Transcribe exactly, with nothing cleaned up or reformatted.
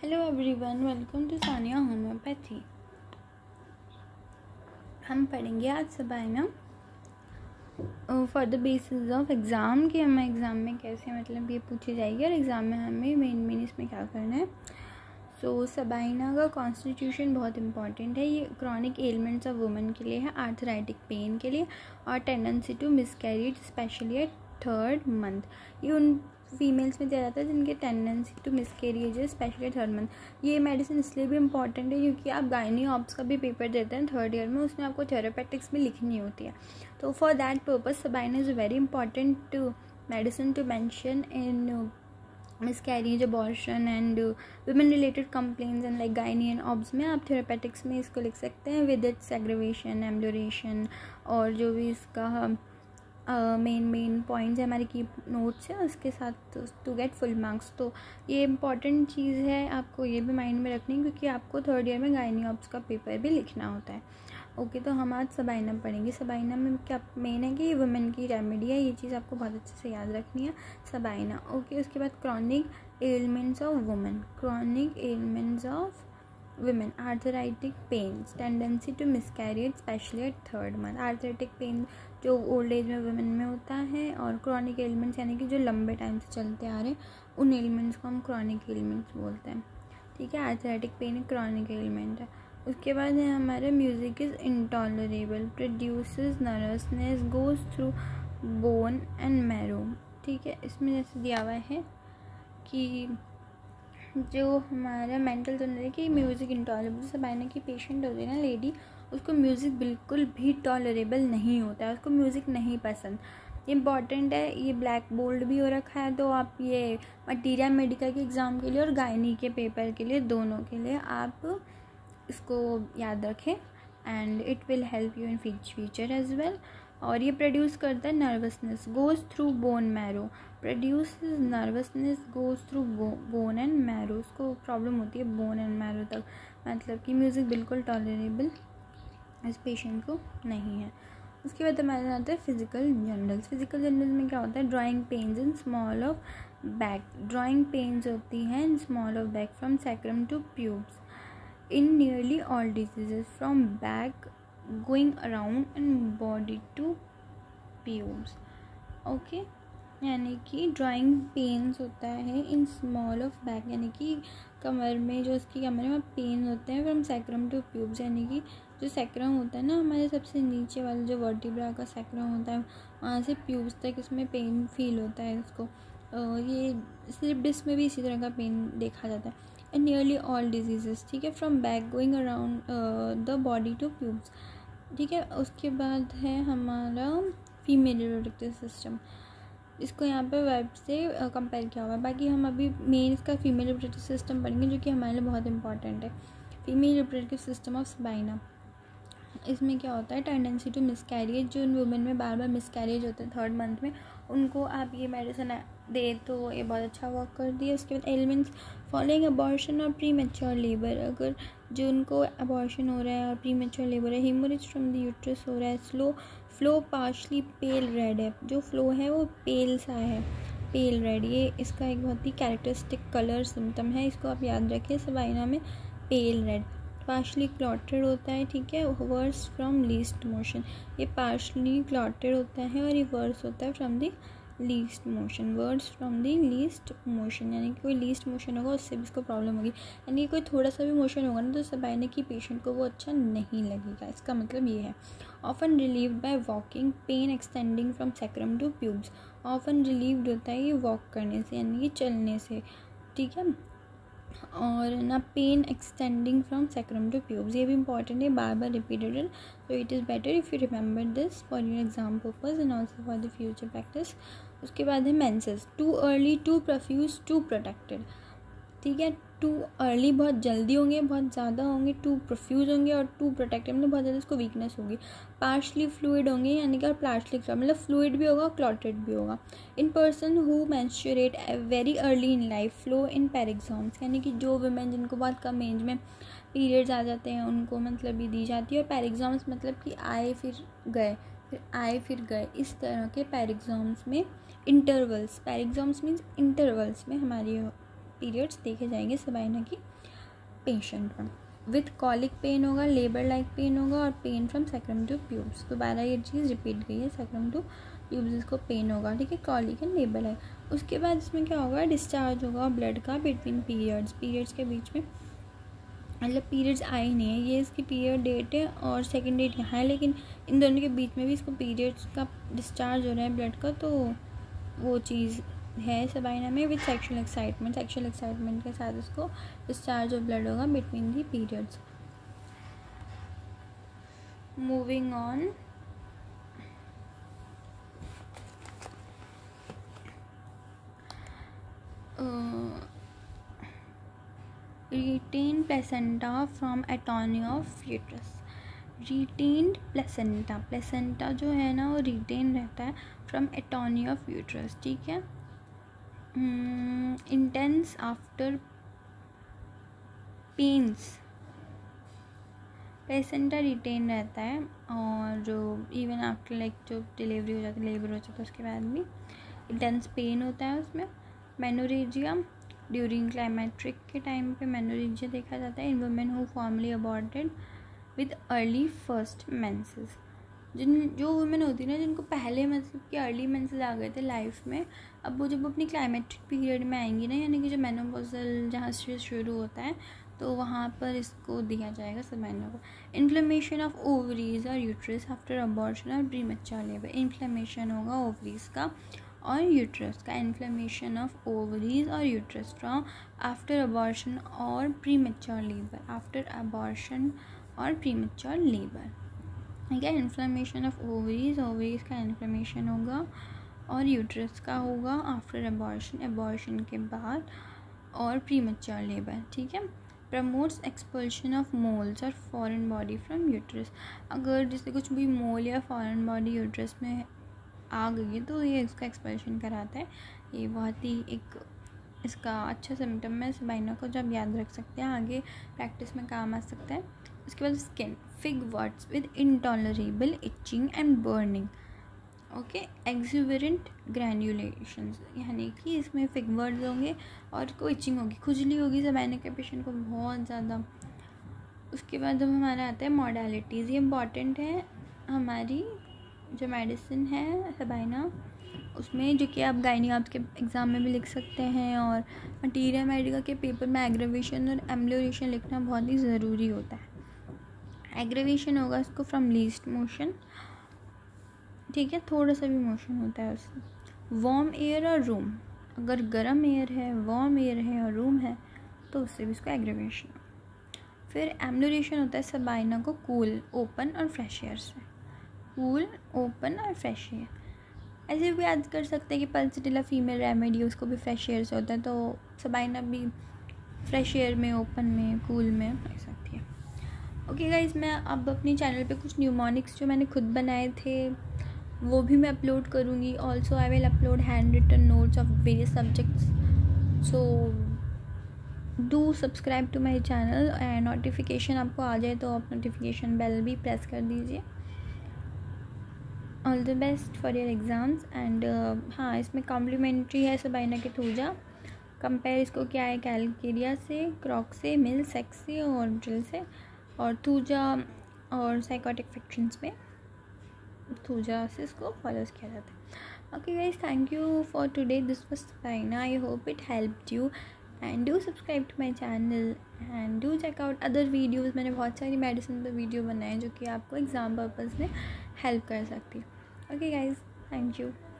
Hello everyone, welcome to Sania homoeopathy. हम पढ़ेंगे आज Sabina for the basis of exam कि हमें एग्ज़ाम में कैसे मतलब ये पूछी जाएगी और एग्ज़ाम में हमें मेन मेन इसमें क्या करना है। सो so, सबाइना का कॉन्स्टिट्यूशन बहुत इंपॉर्टेंट है। ये क्रॉनिक एलिमेंट्स ऑफ वुमेन के लिए है, आर्थराइटिक पेन के लिए और tendency to miscarriage specially at third month. ये उन फीमेल्स में दिया जाता है जिनके टेंडेंसी टू मिसकैरेज है स्पेशली थर्ड मंथ। ये मेडिसिन इसलिए भी इम्पॉर्टेंट है क्योंकि आप गायनी ऑप्स का भी पेपर देते हैं थर्ड ईयर में, उसमें आपको थेरापेटिक्स में लिखनी होती है। तो for that purpose Sabina is very important medicine to mention in miscarriage, abortion and uh, women related complaints and like gynae and obs में आप थेरापेटिक्स में इसको लिख सकते हैं विद इट्स एग्रीवेशन, एम्बुलेशन और जो भी इसका मेन मेन पॉइंट्स है हमारे की नोट्स है उसके साथ टू गेट फुल मार्क्स। तो ये इंपॉर्टेंट चीज़ है, आपको ये भी माइंड में रखनी है क्योंकि आपको थर्ड ईयर में गायनी ऑब्स का पेपर भी लिखना होता है। ओके okay, तो हम आज सबाइना पढ़ेंगे। सबाइना में क्या मेन है कि ये वुमेन की रेमेडी है, ये चीज़ आपको बहुत अच्छे से याद रखनी है। सबाइना ओके okay, उसके बाद chronic elements of women, chronic elements of women, arthritic pains, tendency to miscarriage specially at third month. Arthritic pain जो ओल्ड एज में वुमेन में होता है और क्रॉनिक एलिमेंट्स यानी कि जो लंबे टाइम से चलते आ रहे हैं उन एलिमेंट्स को हम क्रॉनिक एलिमेंट्स बोलते हैं। ठीक है, आर्थराइटिक पेन एक क्रॉनिक एलिमेंट है। उसके बाद है हमारे music is intolerable, produces nervousness, goes through bone and marrow. ठीक है, इसमें जैसे दिया हुआ है कि जो हमारा मेंटल जनरल है कि म्यूज़िक इंटॉलरेबल, सबाइना की पेशेंट होती है ना लेडी, उसको म्यूज़िक बिल्कुल भी टॉलरेबल नहीं होता है, उसको म्यूज़िक नहीं पसंद। इम्पॉर्टेंट है, ये ब्लैक बोल्ड भी हो रखा है, तो आप ये मटीरियल मेडिकल के एग्ज़ाम के लिए और गायनी के पेपर के लिए दोनों के लिए आप इसको याद रखें and it will help you in future as well. और ये प्रोड्यूस करता है nervousness, goes through bone marrow, produce nervousness goes through bone and marrow. उसको प्रॉब्लम होती है बोन एंड मैरो तक, मतलब कि म्यूज़िक बिल्कुल टॉलरेबल इस पेशेंट को नहीं है। उसके बाद हमारे आता है फिजिकल जनरल्स। फिजिकल जनरल्स में क्या होता है, drawing pains in small of back, drawing pains होती हैं in small of back from sacrum to pubes in nearly all diseases from back going around and body to pubes। Okay, यानी कि drawing pens होता है इन small of back, यानी कि कमर में जो उसकी कमर में पेन होते हैं फ्रॉम सैक्रम टू प्यूब्स, यानी कि जो सैक्रम होता है ना हमारे सबसे नीचे वाला जो वर्टिब्रा का सैक्रम होता है वहाँ से प्यूब्स तक इसमें पेन फील होता है इसको। ये स्लिप डिस्क में भी इसी तरह का पेन देखा जाता है। एंड नियरली ऑल डिजीजेस, ठीक है, from back going around the body to pubes. ठीक है, उसके बाद है हमारा फीमेल रिप्रोडक्टिव सिस्टम, इसको यहाँ पे वेब से कंपेयर किया हुआ है। बाकी हम अभी मेन इसका फीमेल रिप्रोडक्टिव सिस्टम पढ़ेंगे जो कि हमारे लिए बहुत इंपॉर्टेंट है। Female reproductive system of Sabina, इसमें क्या होता है, टेंडेंसी टू मिसकैरेज, जो उन वुमेन में बार बार मिसकैरेज होता है थर्ड मंथ में, उनको आप ये मेडिसिन दे तो ये बहुत अच्छा वर्क कर दिया। उसके बाद एलिमेंट्स फॉलोइंग अबॉर्शन और प्री मैच्योर लेबर, अगर जो उनको अबॉर्शन हो रहा है और प्री मैच्योर लेबर है, हेमोरेज फ्रॉम द यूट्रस हो रहा है, slow flow partially pale red है, जो फ्लो है वो पेल सा है, पेल रेड, ये इसका एक बहुत ही कैरेक्टरिस्टिक कलर सिम्टम है, इसको आप याद रखें सबाइना में, पेल रेड। पार्शली क्लॉटेड होता है, ठीक है, वर्स फ्रॉम लीस्ट मोशन, ये पार्शली क्लॉटेड होता है और ये वर्स होता है from the least motion, words from the least motion, यानी कि कोई लीस्ट मोशन होगा उससे भी इसको प्रॉब्लम होगी, यानी कोई थोड़ा सा भी मोशन होगा ना तो सबाइना की पेशेंट को वो अच्छा नहीं लगेगा, इसका मतलब ये है। Often relieved by walking, pain extending from sacrum to pubes, often relieved होता है ये वॉक करने से यानी कि चलने से, ठीक है, और ना pain extending from sacrum to pubes, ये भी इंपॉर्टेंट है, बार बार repeated, so it is better if you remember this for your exam purpose and also for the future practice। उसके बाद है menses, too early, too profuse, too protected, ठीक है, टू अर्ली बहुत जल्दी होंगे, बहुत ज़्यादा होंगे, टू प्रोफ्यूज होंगे और टू प्रोटेक्टेड मतलब बहुत ज़्यादा इसको वीकनेस होगी, पार्शली फ्लूइड होंगे यानी कि पार्शली मतलब फ्लूइड भी होगा क्लॉटेड भी होगा। In person who menstruate very early in life, flow in paroxysms, यानी कि जो वुमेन जिनको बहुत कम एज में पीरियड्स आ जाते हैं उनको मतलब ये दी जाती है, और पैरेक्सॉम्स मतलब कि आए फिर गए फिर आए फिर गए, इस तरह के पैरेक्सॉम्स में इंटरवल्स, पैरेक्सॉम्स मीन्स इंटरवल्स में हमारी पीरियड्स देखे जाएंगे सबाइना की पेशेंट में। विथ कॉलिक पेन होगा, लेबर लाइक पेन होगा और pain from sacrum to pubes. दोबारा ये चीज़ रिपीट गई है, सैक्रम टू प्यूब्स इसको पेन होगा, ठीक है, कॉलिक एंड लेबर लाइक। उसके बाद इसमें क्या होगा, डिस्चार्ज होगा ब्लड का बिटवीन पीरियड्स, पीरियड्स के बीच में, मतलब पीरियड्स आए ही नहीं है, ये इसकी पीरियड डेट है और सेकंड डेट यहाँ है, लेकिन इन दोनों के बीच में भी इसको पीरियड्स का डिस्चार्ज हो रहा है ब्लड का, तो वो चीज़ है सबाइना में। With sexual excitement, sexual excitement के साथ इसको डिस्चार्ज ऑफ ब्लड होगा between the periods. Moving on, retained placenta from atony of fetus। retained placenta, placenta जो है ना वो retain रहता है from atony of fetus, ठीक है। intense after pains, placenta retain रहता है और जो इवन आफ्टर लाइक जो डिलीवरी हो जाती है, लेबर हो जाता है, उसके बाद भी इंटेंस पेन होता है उसमें। मेनोरेजिया, ड्यूरिंग क्लाइमेट्रिक के टाइम पे मेनोरेजिया देखा जाता है in women who formerly aborted with early first menses. जिन जो वुमेन होती है ना जिनको पहले मतलब कि अर्ली मेंसेस आ गए थे लाइफ में, अब वो जब अपनी क्लाइमेट्रिक पीरियड में आएंगी ना, यानी कि जो मेनोपॉजल जहाँ से शुरू होता है, तो वहाँ पर इसको दिया जाएगा सबाइना को। इन्फ्लेमेशन ऑफ ओवरीज और यूट्रस आफ्टर अबॉर्शन और प्रीमैच्योर लेबर। इन्फ्लेमेशन होगा ओवरीज का और यूट्रस का, इन्फ्लेमेशन ऑफ ओवरीज और यूट्रस फ्रॉम आफ्टर अबॉर्शन और प्रीमैच्योर लेबर, आफ्टर अबॉर्शन और प्रीमैच्योर लेबर, ठीक है। इन्फ्लेमेशन ऑफ ओवरीज, ओवरीज का इन्फ्लेमेशन होगा और यूट्रस का होगा आफ्टर अबॉर्शन, अबॉर्शन के बाद और प्रीमैच्योर लेबर, ठीक है। प्रमोट्स एक्सपल्शन ऑफ मोल्स और फॉरेन बॉडी फ्रॉम यूट्रस। अगर जैसे कुछ भी मोल या फॉरेन बॉडी यूट्रस में आ गई है तो ये इसका एक्सपल्शन कराता है। ये बहुत ही एक इसका अच्छा सिम्टम है सबाइना को, जो आप याद रख सकते हैं, आगे प्रैक्टिस में काम आ सकता है। उसके बाद skin, fig warts with intolerable itching and burning, okay. Exuberant granulations, यानी कि इसमें फिग वर्ड्स होंगे और को इचिंग होगी, खुजली होगी सबाइना के पेशेंट को बहुत ज़्यादा। उसके बाद जब हमारा आता है मॉडलिटीज़, ये इम्पॉर्टेंट है हमारी जो मेडिसिन है सबाइना उसमें, जो कि आप गायनी आपके एग्ज़ाम में भी लिख सकते हैं और मटीरिया मेडिका के पेपर में एग्रेवेशन और एम्ब्लोरेशन लिखना बहुत ही ज़रूरी होता है। एग्रेवेशन होगा इसको फ्रॉम लीस्ट मोशन, ठीक है, थोड़ा सा भी मोशन होता है उससे। वार्म एयर और रूम, अगर गर्म एयर है, वार्म एयर है और रूम है तो उससे भी इसको एग्रेवेशन। फिर एम्ब्लोरेशन होता है सबाइना को कूल, ओपन और फ्रेश एयर से, कूल, ओपन और फ्रेश एयर। ऐसे भी याद कर सकते हैं कि पल्सिटिला फीमेल रेमेडी उसको भी फ्रेश एयर से होता है, तो सबाइना भी फ्रेश एयर में, ओपन में, कूल में हो सकती है। ओके गाइस, मैं अब अपनी चैनल पे कुछ न्यूमोनिक्स जो मैंने खुद बनाए थे वो भी मैं अपलोड करूँगी। Also I will upload hand written notes of various subjects, so do subscribe to my channel and notification आपको आ जाए तो आप नोटिफिकेशन बेल भी प्रेस कर दीजिए। All the best for your exams and हाँ, इसमें कॉम्प्लीमेंट्री है सबाइना के थूजा। कंपेयर इसको क्या है कैलकेरिया से, क्रॉक से, मिल, सेक्स से और ड्रिल से, और थूजा और साइकोटिक फ्रिक्शंस में थूजा से इसको फॉलो किया जाता है। Okay guys, thank you for today, this was Sabina, I hope it helped you and do subscribe to my channel and do check out other videos. मैंने बहुत सारी मेडिसिन पर वीडियो बनाए जो कि आपको एग्ज़ाम पर्पज़ में हेल्प कर सकती है। Okay guys, thank you.